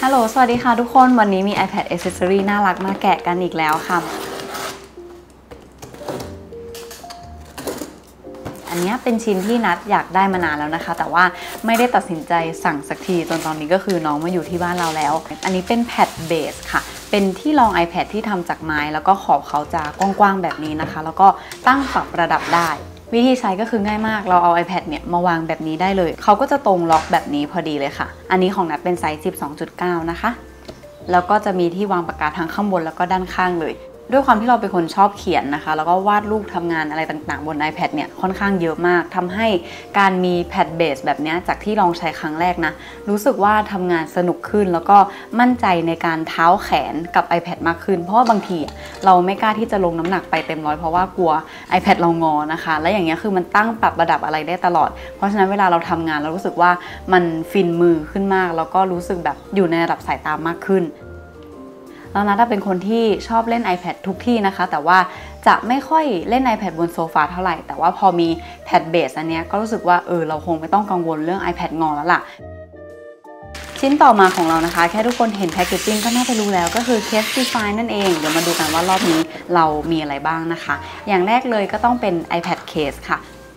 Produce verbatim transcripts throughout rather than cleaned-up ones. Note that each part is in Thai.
ฮัลโหลสวัสดีค่ะทุกคนวันนี้มี iPad Accessory น่ารักมาแกะกันอีกแล้วค่ะอันนี้เป็นชิ้นที่นัดอยากได้มานานแล้วนะคะแต่ว่าไม่ได้ตัดสินใจสั่งสักทีจนตอนนี้ก็คือน้องมาอยู่ที่บ้านเราแล้วอันนี้เป็นแพดเบสค่ะเป็นที่รอง iPad ที่ทำจากไม้แล้วก็ขอบเขาจะกว้างๆแบบนี้นะคะแล้วก็ตั้งปรับระดับได้วิธีใช้ก็คือง่ายมากเราเอา iPad เนี่ยมาวางแบบนี้ได้เลยเขาก็จะตรงล็อกแบบนี้พอดีเลยค่ะอันนี้ของนัดเป็นไซส์ สิบสองจุดเก้า นะคะแล้วก็จะมีที่วางปากกาทั้งข้างบนแล้วก็ด้านข้างเลยด้วยความที่เราเป็นคนชอบเขียนนะคะแล้วก็วาดรูปทำงานอะไรต่างๆบน iPad เนี่ยค่อนข้างเยอะมากทำให้การมีแพดเบสแบบนี้จากที่ลองใช้ครั้งแรกนะรู้สึกว่าทำงานสนุกขึ้นแล้วก็มั่นใจในการเท้าแขนกับ iPad มากขึ้นเพราะว่าบางทีเราไม่กล้าที่จะลงน้ำหนักไปเต็มร้อยเพราะว่ากลัว iPad เรางอนะคะและอย่างเงี้ยคือมันตั้งปรับระดับอะไรได้ตลอดเพราะฉะนั้นเวลาเราทำงานเรารู้สึกว่ามันฟินมือขึ้นมากแล้วก็รู้สึกแบบอยู่ในระดับสายตามากขึ้นแล้วนัทเป็นคนที่ชอบเล่น iPad ทุกที่นะคะแต่ว่าจะไม่ค่อยเล่น iPad บนโซฟาเท่าไหร่แต่ว่าพอมีแพดเบสอันนี้ก็รู้สึกว่าเออเราคงไม่ต้องกังวลเรื่อง iPad งอแล้วล่ะชิ้นต่อมาของเรานะคะแค่ทุกคนเห็นแพคเกจจิ้งก็น่าจะรู้แล้วก็คือ Case Design นั่นเองเดี๋ยวมาดูกันว่ารอบนี้เรามีอะไรบ้างนะคะอย่างแรกเลยก็ต้องเป็น iPad Case ค่ะ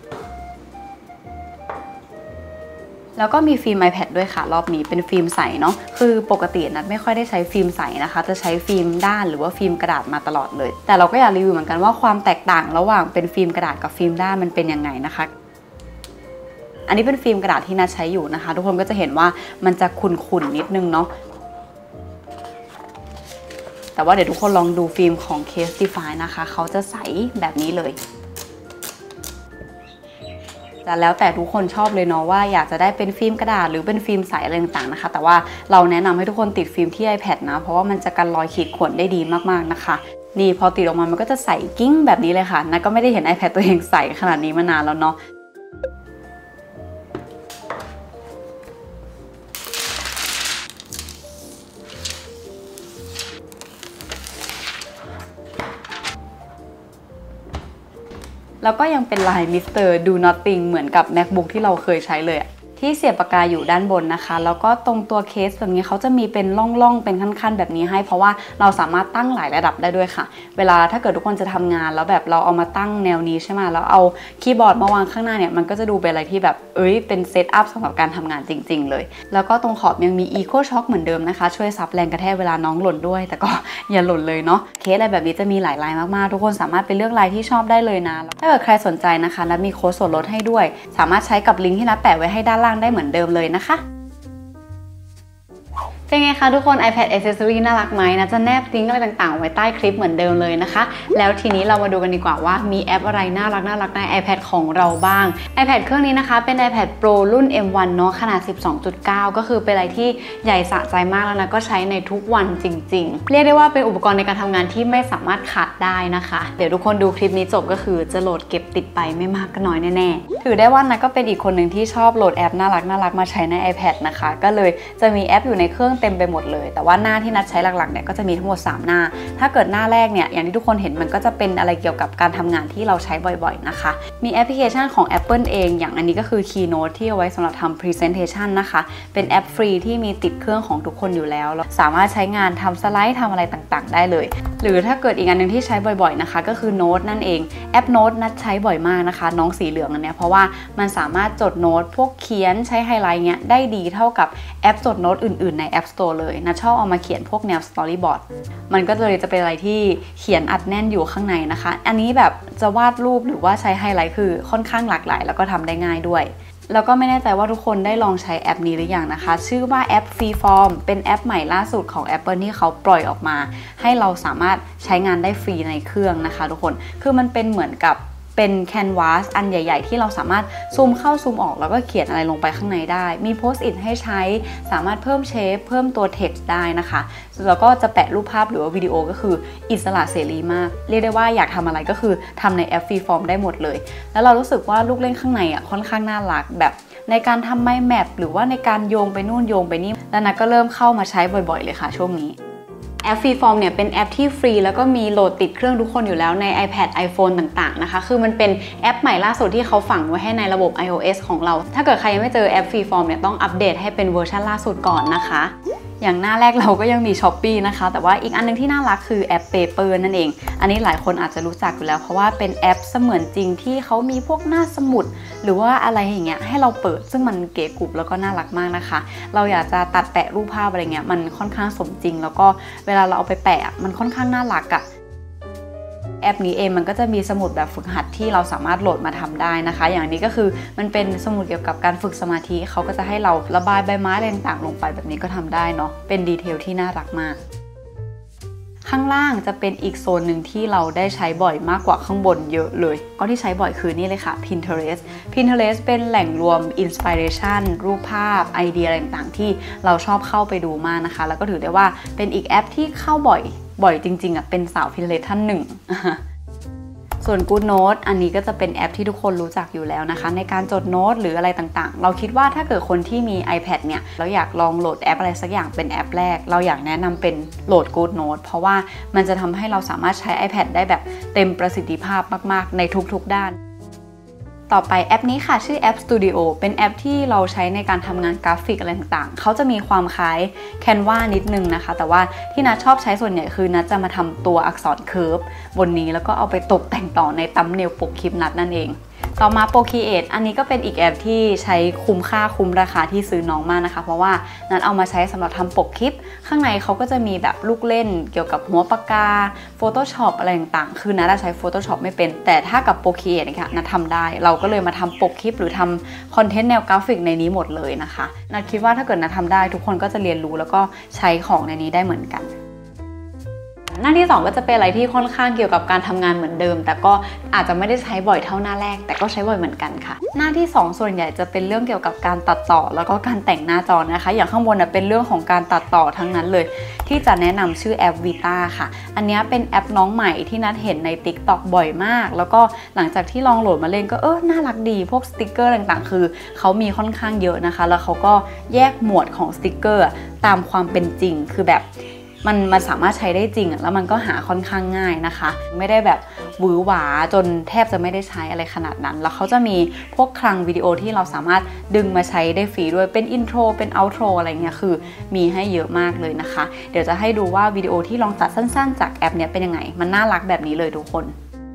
แล้วก็มีฟิล์ม iPad ด้วยค่ะรอบนี้เป็นฟิล์มใสเนาะคือปกตินัดไม่ค่อยได้ใช้ฟิล์มใสนะคะจะใช้ฟิล์มด้านหรือว่าฟิล์มกระดาษมาตลอดเลยแต่เราก็อยากรีวิวเหมือนกันว่าความแตกต่างระหว่างเป็นฟิล์มกระดาษกับฟิล์มด้านมันเป็นยังไงนะคะอันนี้เป็นฟิล์มกระดาษที่นัดใช้อยู่นะคะทุกคนก็จะเห็นว่ามันจะขุ่นๆนิดนึงเนาะแต่ว่าเดี๋ยวทุกคนลองดูฟิล์มของ Case Design นะคะเขาจะใสแบบนี้เลยแต่แล้วแต่ทุกคนชอบเลยเนาะว่าอยากจะได้เป็นฟิล์มกระดาษหรือเป็นฟิล์มใสอะไรต่างๆนะคะแต่ว่าเราแนะนำให้ทุกคนติดฟิล์มที่ iPad นะเพราะว่ามันจะกันรอยขีดข่วนได้ดีมากๆนะคะนี่พอติดออกมามันก็จะใสกิ้งแบบนี้เลยค่ะนัทก็ไม่ได้เห็น iPad ตัวเองใสขนาดนี้มานานแล้วเนาะแล้วก็ยังเป็นลาย มิสเตอร์ Do Nothing เหมือนกับ MacBook ที่เราเคยใช้เลยที่เสียบปากกาอยู่ด้านบนนะคะแล้วก็ตรงตัวเคสแบบนี้เขาจะมีเป็นร่องๆเป็นขั้นๆแบบนี้ให้เพราะว่าเราสามารถตั้งหลายระดับได้ด้วยค่ะเวลาถ้าเกิดทุกคนจะทำงานแล้วแบบเราเอามาตั้งแนวนี้ใช่ไหมแล้วเอาคีย์บอร์ดมาวางข้างหน้าเนี่ยมันก็จะดูเป็นอะไรที่แบบเอ้ยเป็นเซตอัพสำหรับการทำงานจริงๆเลยแล้วก็ตรงขอบยังมี Eco Shock เหมือนเดิมนะคะช่วยซับแรงกระแทกเวลาน้องหล่นด้วยแต่ก็อย่าหล่นเลยเนาะเคสอะไรแบบนี้จะมีหลายลายมากๆทุกคนสามารถไปเลือกลายที่ชอบได้เลยนะถ้าเกิดใครสนใจนะคะนัทมีโค้ดส่วนลดให้ด้วยสามารถใช้กับลิงก์ที่นัทแปะไว้ให้ด้านล่างได้เหมือนเดิมเลยนะคะเป็นไงคะทุกคน iPad Accessory น่ารักไหมนะจะแนบลิงก์อะไรต่างๆไว้ใต้คลิปเหมือนเดิมเลยนะคะแล้วทีนี้เรามาดูกันดีกว่าว่ามีแอปอะไรน่ารักน่ารักใน iPad ของเราบ้าง iPad เครื่องนี้นะคะเป็น iPad Pro รุ่น เอ็ม วัน เนาะขนาด สิบสองจุดเก้า ก็คือเป็นอะไรที่ใหญ่สะใจมากแล้วนะก็ใช้ในทุกวันจริงๆเรียกได้ว่าเป็นอุปกรณ์ในการทำงานที่ไม่สามารถขาดได้นะคะเดี๋ยวทุกคนดูคลิปนี้จบก็คือจะโหลดเก็บติดไปไม่มากก็น้อยแน่ๆถือได้ว่านะก็เป็นอีกคนหนึ่งที่ชอบโหลดแอปน่ารักน่ารักมาใช้ใน iPad นะคะก็เลยจะมีแอปอยู่ในเครื่องเต็มไปหมดเลยแต่ว่าหน้าที่นัดใช้หลักๆเนี่ยก็จะมีทั้งหมดสามหน้าถ้าเกิดหน้าแรกเนี่ยอย่างที่ทุกคนเห็นมันก็จะเป็นอะไรเกี่ยวกับการทำงานที่เราใช้บ่อยๆนะคะมีแอปพลิเคชันของ Apple เองอย่างอันนี้ก็คือ Keynote ที่เอาไว้สำหรับทำ Presentation นะคะเป็นแอปฟรีที่มีติดเครื่องของทุกคนอยู่แล้วสามารถใช้งานทำสไลด์ทำอะไรต่างๆได้เลยหรือถ้าเกิดอีกอันนึงที่ใช้บ่อยๆนะคะก็คือ Note นั่นเองแอป Note นัดใช้บ่อยมากนะคะน้องสีเหลืองอันเนี้ยเพราะว่ามันสามารถจดโน้ตพวกเขียนใช้ไฮไลท์เงี้ยได้ดีเท่ากับแอปจดโน้ตอื่นๆใน App Store เลยนัดชอบเอามาเขียนพวกแนว Storyboard มันก็เลยจะเป็นอะไรที่เขียนอัดแน่นอยู่ข้างในนะคะอันนี้แบบจะวาดรูปหรือว่าใช้ไฮไลท์คือค่อนข้างหลากหลายแล้วก็ทำได้ง่ายด้วยแล้วก็ไม่แน่ใจว่าทุกคนได้ลองใช้แอปนี้หรือยังนะคะชื่อว่าแอป Freeform เป็นแอปใหม่ล่าสุดของ Apple ที่เขาปล่อยออกมาให้เราสามารถใช้งานได้ฟรีในเครื่องนะคะทุกคนคือมันเป็นเหมือนกับเป็นแคนวาสอันใหญ่ๆที่เราสามารถซูมเข้าซูมออกแล้วก็เขียนอะไรลงไปข้างในได้มีโพสต์อิทให้ใช้สามารถเพิ่มเชฟเพิ่มตัว text ได้นะคะแล้วก็จะแปะรูปภาพหรือว่าวิดีโอก็คืออิสระเสรีมากเรียกได้ว่าอยากทำอะไรก็คือทำในแอป Freeform ได้หมดเลยแล้วเรารู้สึกว่าลูกเล่นข้างในอ่ะค่อนข้างน่ารักแบบในการทำไมแมปหรือว่าในการโยงไปนู่นโยงไปนี่แล้วนะก็เริ่มเข้ามาใช้บ่อยๆเลยค่ะช่วงนี้แอป Freeform เนี่ยเป็นแอปที่ฟรีแล้วก็มีโหลดติดเครื่องทุกคนอยู่แล้วใน iPad iPhone ต่างๆนะคะคือมันเป็นแอปใหม่ล่าสุดที่เขาฝังไว้ให้ในระบบ iOS ของเราถ้าเกิดใครยังไม่เจอแอป Freeform เนี่ยต้องอัปเดตให้เป็นเวอร์ชันล่าสุดก่อนนะคะอย่างหน้าแรกเราก็ยังมี Shopee นะคะแต่ว่าอีกอันนึงที่น่ารักคือแอป Paper นั่นเองอันนี้หลายคนอาจจะรู้จักอยู่แล้วเพราะว่าเป็นแอปเสมือนจริงที่เขามีพวกหน้าสมุดหรือว่าอะไรอย่างเงี้ยให้เราเปิดซึ่งมันเก๋กุบแล้วก็น่ารักมากนะคะเราอยากจะตัดแปะรูปภาพอะไรเงี้ยมันค่อนข้างสมจริงแล้วก็เวลาเราเอาไปแปะมันค่อนข้างน่ารักอะแอปนี้เองมันก็จะมีสมุดแบบฝึกหัดที่เราสามารถโหลดมาทำได้นะคะอย่างนี้ก็คือมันเป็นสมุดเกี่ยวกับการฝึกสมาธิเขาก็จะให้เราระบายใบไม้อะไรต่างๆลงไปแบบนี้ก็ทำได้เนาะเป็นดีเทลที่น่ารักมากข้างล่างจะเป็นอีกโซนหนึ่งที่เราได้ใช้บ่อยมากกว่าข้างบนเยอะเลยก็ที่ใช้บ่อยคือนี่เลยค่ะ Pinterest Pinterest เป็นแหล่งรวมอินสปิเรชันรูปภาพไอเดียอะไรต่างๆที่เราชอบเข้าไปดูมากนะคะแล้วก็ถือได้ว่าเป็นอีกแอปที่เข้าบ่อยบ่อยจริงๆอ่ะเป็นสาว Pinterest ท่านหนึ่ง ส่วน Good Note อันนี้ก็จะเป็นแอปที่ทุกคนรู้จักอยู่แล้วนะคะในการจดโน้ตหรืออะไรต่างๆเราคิดว่าถ้าเกิดคนที่มี iPad เนี่ยเราอยากลองโหลดแอปอะไรสักอย่างเป็นแอปแรกเราอยากแนะนำเป็นโหลด Good Note เพราะว่ามันจะทำให้เราสามารถใช้ iPad ได้แบบเต็มประสิทธิภาพมากๆในทุกๆด้านต่อไปแอปนี้ค่ะชื่อแอป Studio เป็นแอปที่เราใช้ในการทำงานกราฟิกอะไรต่างๆเขาจะมีความคล้าย Canva นิดนึงนะคะแต่ว่าที่นัทชอบใช้ส่วนใหญ่คือนัทจะมาทำตัวอักษรเคิร์ฟบนนี้แล้วก็เอาไปตกแต่งต่อในตัมบ์เนลปกคลิปนัทนั่นเองต่อมา Procreate อันนี้ก็เป็นอีกแอปที่ใช้คุ้มค่าคุ้มราคาที่ซื้อน้องมากนะคะเพราะว่านัทเอามาใช้สำหรับทำปกคลิปข้างในเขาก็จะมีแบบลูกเล่นเกี่ยวกับหัวปากกา Photoshop อะไรต่างๆคือนัทใช้ Photoshop ไม่เป็นแต่ถ้ากับ Procreate นะคะนัททำได้เราก็เลยมาทำปกคลิปหรือทำคอนเทนต์แนวกราฟิกในนี้หมดเลยนะคะนัทคิดว่าถ้าเกิดนัททำได้ทุกคนก็จะเรียนรู้แล้วก็ใช้ของในนี้ได้เหมือนกันหน้าที่สองก็จะเป็นอะไรที่ค่อนข้างเกี่ยวกับการทำงานเหมือนเดิมแต่ก็อาจจะไม่ได้ใช้บ่อยเท่าหน้าแรกแต่ก็ใช้บ่อยเหมือนกันค่ะหน้าที่สองส่วนใหญ่จะเป็นเรื่องเกี่ยวกับการตัดต่อแล้วก็การแต่งหน้าจอนะคะอย่างข้างบนเป็นเรื่องของการตัดต่อทั้งนั้นเลยที่จะแนะนำชื่อแอป Vita ค่ะอันนี้เป็นแอปน้องใหม่ที่นัทเห็นใน TikTok บ่อยมากแล้วก็หลังจากที่ลองโหลดมาเล่นก็เออน่ารักดีพวกสติกเกอร์ต่างๆคือเขามีค่อนข้างเยอะนะคะแล้วเขาก็แยกหมวดของสติกเกอร์ตามความเป็นจริงคือแบบมันมันสามารถใช้ได้จริงแล้วมันก็หาค่อนข้างง่ายนะคะไม่ได้แบบหวือหวาจนแทบจะไม่ได้ใช้อะไรขนาดนั้นแล้วเขาจะมีพวกคลังวิดีโอที่เราสามารถดึงมาใช้ได้ฟรีด้วยเป็นอินโทรเป็นเอาโทรอะไรเงี้ยคือมีให้เยอะมากเลยนะคะเดี๋ยวจะให้ดูว่าวิดีโอที่ลองตัดสั้นๆจากแอปเนี้ยเป็นยังไงมันน่ารักแบบนี้เลยทุกคน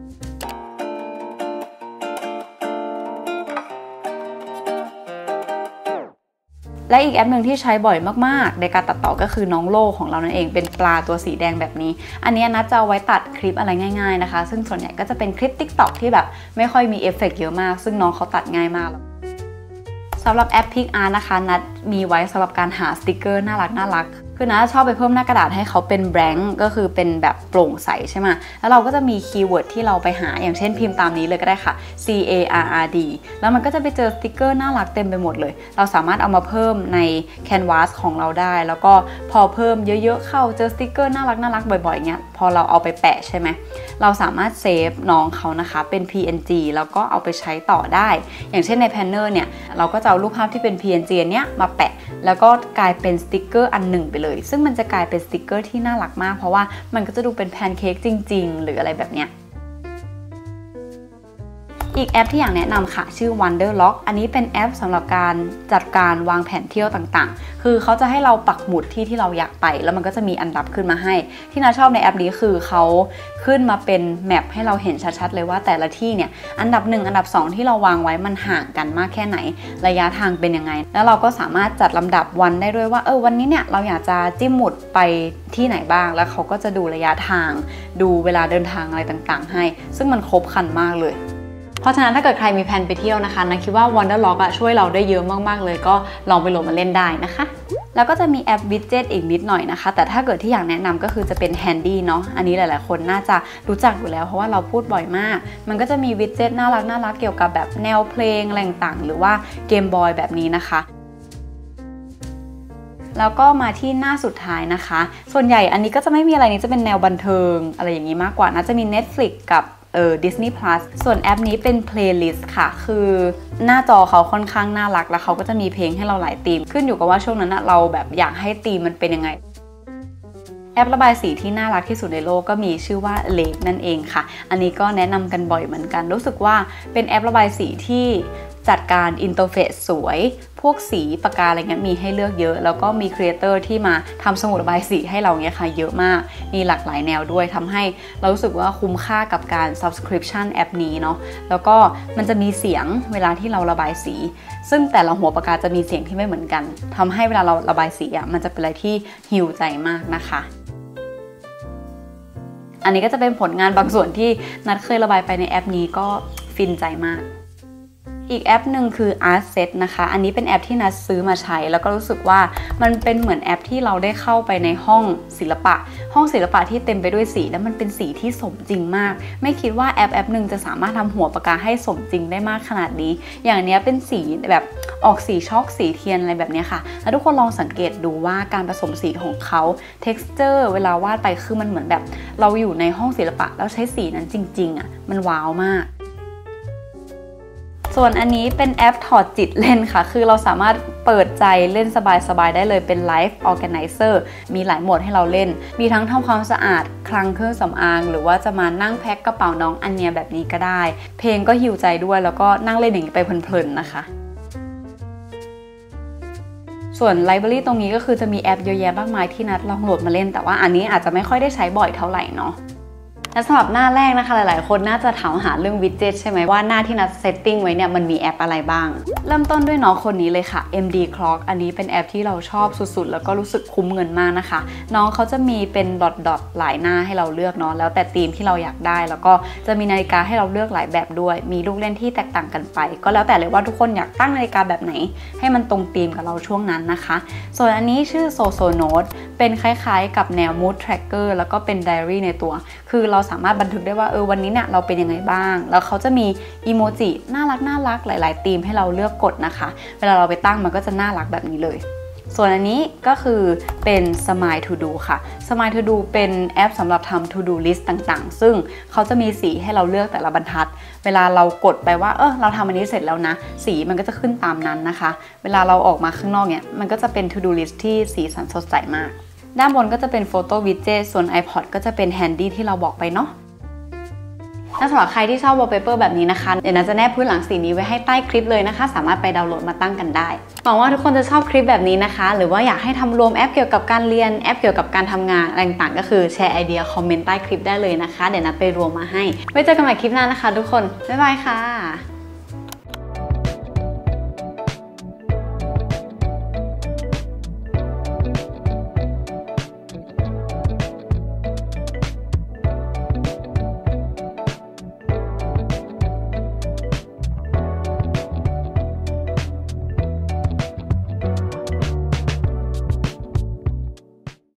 และอีกแอปหนึ่งที่ใช้บ่อยมากๆในการตัดต่อก็คือน้องโลของเรานั่นเองเป็นปลาตัวสีแดงแบบนี้อันนี้นัทจะเอาไว้ตัดคลิปอะไรง่ายๆนะคะซึ่งส่วนใหญ่ก็จะเป็นคลิป TikTok ที่แบบไม่ค่อยมีเอฟเฟกต์เยอะมากซึ่งน้องเขาตัดง่ายมากสำหรับแอป PicArt นะคะนัทมีไว้สำหรับการหาสติกเกอร์น่ารักน่ารักคือนัทชอบไปเพิ่มหน้ากระดาษให้เขาเป็นแบงก์ก็คือเป็นแบบโปร่งใสใช่ไหมแล้วเราก็จะมีคีย์เวิร์ดที่เราไปหาอย่างเช่นพิมพ์ตามนี้เลยก็ได้ค่ะ C A R R D แล้วมันก็จะไปเจอสติกเกอร์น่ารักเต็มไปหมดเลยเราสามารถเอามาเพิ่มใน Canvas ของเราได้แล้วก็พอเพิ่มเยอะๆเข้าเจอสติกเกอร์น่ารักน่ารักบ่อยๆเงี้ยพอเราเอาไปแปะใช่ไหมเราสามารถเซฟน้องเขานะคะเป็น พี เอ็น จี แล้วก็เอาไปใช้ต่อได้อย่างเช่นในแพนเนอร์เนี่ยเราก็จะเอารูปภาพที่เป็น พี เอ็น จี เนี้ยมาแปะแล้วก็กลายเป็นสติกเกอร์อันหนึ่งไปเลยซึ่งมันจะกลายเป็นสติกเกอร์ที่น่ารักมากเพราะว่ามันก็จะดูเป็นแพนเค้กจริงๆหรืออะไรแบบเนี้ยอีกแอปที่อยากแนะนำค่ะชื่อ Wanderlog อันนี้เป็นแอปสำหรับการจัดการวางแผนเที่ยวต่างๆคือเขาจะให้เราปักหมุดที่ที่เราอยากไปแล้วมันก็จะมีอันดับขึ้นมาให้ที่น่าชอบในแอปนี้คือเขาขึ้นมาเป็นแมปให้เราเห็นชัดๆเลยว่าแต่ละที่เนี่ยอันดับหนึ่งอันดับสองที่เราวางไว้มันห่างกันมากแค่ไหนระยะทางเป็นยังไงแล้วเราก็สามารถจัดลำดับวันได้ด้วยว่าเออวันนี้เนี่ยเราอยากจะจิ้มหมุดไปที่ไหนบ้างแล้วเขาก็จะดูระยะทางดูเวลาเดินทางอะไรต่างๆให้ซึ่งมันครบครันมากเลยเพราะฉะนั้นถ้าเกิดใครมีแผนไปเที่ยวนะคะนัทคิดว่า Wanderlog อะช่วยเราได้เยอะมากๆเลยก็ลองไปโหลดมาเล่นได้นะคะแล้วก็จะมีแอป Widget อีกนิดหน่อยนะคะแต่ถ้าเกิดที่อยากแนะนำก็คือจะเป็น Handy เนาะอันนี้หลายๆคนน่าจะรู้จักอยู่แล้วเพราะว่าเราพูดบ่อยมากมันก็จะมี Widget น่ารักน่ารักเกี่ยวกับแบบแนวเพลงอะไรต่างๆหรือว่าเกมบอยแบบนี้นะคะแล้วก็มาที่หน้าสุดท้ายนะคะส่วนใหญ่อันนี้ก็จะไม่มีอะไรนี้จะเป็นแนวบันเทิงอะไรอย่างนี้มากกว่าน่าจะมี Netflix กับเออ Disney Plus ส่วนแอปนี้เป็น Playlist ค่ะคือหน้าจอเขาค่อนข้างน่ารักแล้วเขาก็จะมีเพลงให้เราหลายธีมขึ้นอยู่กับว่าช่วงนั้นเราแบบอยากให้ธีมมันเป็นยังไงแอประบายสีที่น่ารักที่สุดในโลกก็มีชื่อว่า Lake นั่นเองค่ะอันนี้ก็แนะนำกันบ่อยเหมือนกันรู้สึกว่าเป็นแอประบายสีที่จัดการอินเทอร์เฟซสวยพวกสีปากกาอะไรเงี้ยมีให้เลือกเยอะแล้วก็มีครีเอเตอร์ที่มาทำสมุดระบายสีให้เราเนี้ยค่ะเยอะมากมีหลากหลายแนวด้วยทำให้เรารู้สึกว่าคุ้มค่ากับการ subscription แอปนี้เนาะแล้วก็มันจะมีเสียงเวลาที่เราระบายสีซึ่งแต่ละหัวปากกาจะมีเสียงที่ไม่เหมือนกันทำให้เวลาเราระบายสีอ่ะมันจะเป็นอะไรที่ฮีลใจมากนะคะอันนี้ก็จะเป็นผลงานบางส่วนที่นัดเคยระบายไปในแอปนี้ก็ฟินใจมากอีกแอปหนึ่งคือ Artset นะคะอันนี้เป็นแอปที่นัดซื้อมาใช้แล้วก็รู้สึกว่ามันเป็นเหมือนแอปที่เราได้เข้าไปในห้องศิลปะห้องศิลปะที่เต็มไปด้วยสีแล้วมันเป็นสีที่สมจริงมากไม่คิดว่าแอปแอปหนึ่งจะสามารถทำหัวปากกาให้สมจริงได้มากขนาดนี้อย่างนี้เป็นสีแบบออกสีช็อกสีเทียนอะไรแบบนี้ค่ะแล้วทุกคนลองสังเกตดูว่าการผสมสีของเขา texture เวลาวาดไปคือมันเหมือนแบบเราอยู่ในห้องศิลปะแล้วใช้สีนั้นจริงๆอ่ะมันว้าวมากส่วนอันนี้เป็นแอปถอดจิตเล่นค่ะคือเราสามารถเปิดใจเล่นสบายๆได้เลยเป็น Life Organizer มีหลายโหมดให้เราเล่นมีทั้งทำความสะอาดคลังเครื่องสำอางหรือว่าจะมานั่งแพ็คกระเป๋าน้องอันเนียแบบนี้ก็ได้เพลงก็หิวใจด้วยแล้วก็นั่งเล่นอย่างนี้ไปเพลินๆนะคะส่วนไลบรารีตรงนี้ก็คือจะมีแอปเยอะแยะมากมายที่นัดลองโหลดมาเล่นแต่ว่าอันนี้อาจจะไม่ค่อยได้ใช้บ่อยเท่าไหร่เนาะและสำหรับหน้าแรกนะคะหลายๆคนน่าจะถามหาเรื่องวิดเจ็ตใช่ไหมว่าหน้าที่นัดเซตติ้งไว้เนี่ยมันมีแอปอะไรบ้างเริ่มต้นด้วยน้องคนนี้เลยค่ะ เอ็ม ดี Clock อันนี้เป็นแอปที่เราชอบสุดๆแล้วก็รู้สึกคุ้มเงินมากนะคะน้องเขาจะมีเป็นดอทๆหลายหน้าให้เราเลือกเนาะแล้วแต่ธีมที่เราอยากได้แล้วก็จะมีนาฬิกาให้เราเลือกหลายแบบด้วยมีลูกเล่นที่แตกต่างกันไปก็แล้วแต่เลยว่าทุกคนอยากตั้งนาฬิกาแบบไหนให้มันตรงธีมกับเราช่วงนั้นนะคะส่วนอันนี้ชื่อ Soso Note เป็นคล้ายๆกับแนว Mood Tracker แล้วก็เป็น Diary ในตัวคือเราสามารถบันทึกได้ว่าเออวันนี้เนี่ยเราเป็นยังไงบ้างแล้วเขาจะมีอีโมจิน่ารักน่ารักหลายๆธีมให้เราเลือกกดนะคะเวลาเราไปตั้งมันก็จะน่ารักแบบนี้เลยส่วนอันนี้ก็คือเป็น Smile To Do ค่ะ Smile To Do เป็นแอปสำหรับทำ To Do List ต่างๆซึ่งเขาจะมีสีให้เราเลือกแต่ละบรรทัดเวลาเรากดไปว่าเออเราทำอันนี้เสร็จแล้วนะสีมันก็จะขึ้นตามนั้นนะคะเวลาเราออกมาข้างนอกเนี่ยมันก็จะเป็น To Do List ที่สีสันสดใสมากด้านบนก็จะเป็น Photo Widget ส่วน iPod ก็จะเป็น Handy ที่เราบอกไปเนาะถ้าสำหรับใครที่ชอบ wallpaper แบบนี้นะคะเดี๋ยวนัทจะแนบพื้นหลังสีนี้ไว้ให้ใต้คลิปเลยนะคะสามารถไปดาวน์โหลดมาตั้งกันได้หวังว่าทุกคนจะชอบคลิปแบบนี้นะคะหรือว่าอยากให้ทำรวมแอปเกี่ยวกับการเรียนแอปเกี่ยวกับการทำงานอะไรต่างๆก็คือแชร์ไอเดียคอมเมนต์ใต้คลิปได้เลยนะคะเดี๋ยวนัทไปรวมมาให้ไว้เจอกันใหม่คลิปหน้านะคะทุกคนบ๊ายบายค่ะ